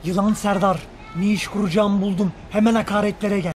Yılan Serdar, ne iş kuracağımı buldum. Hemen hakaretlere gel.